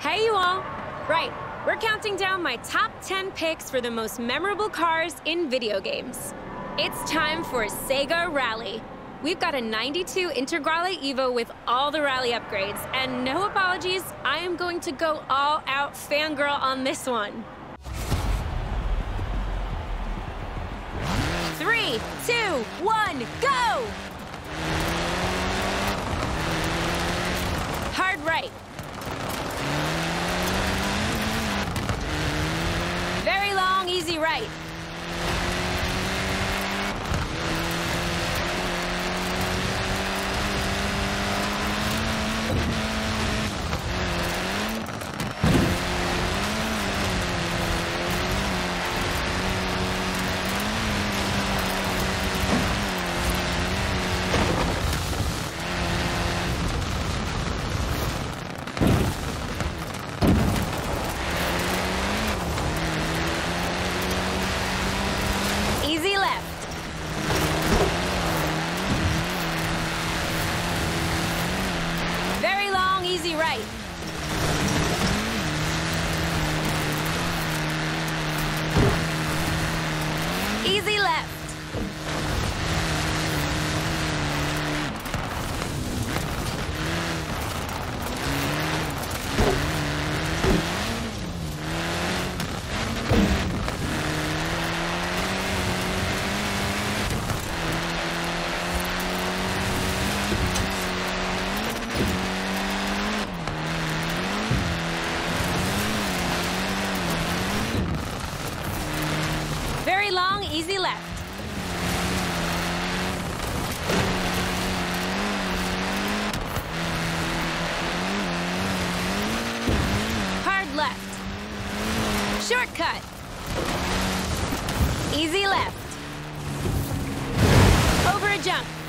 Hey, you all. Right, we're counting down my top 10 picks for the most memorable cars in video games. It's time for Sega Rally. We've got a 92 Integrale Evo with all the rally upgrades, and no apologies, I am going to go all-out fangirl on this one. 3, 2, 1, go! Hard right. Very long, easy right. Easy left. Very long, easy right. Easy left. Very long, easy left. Hard left. Shortcut. Easy left. Over a jump.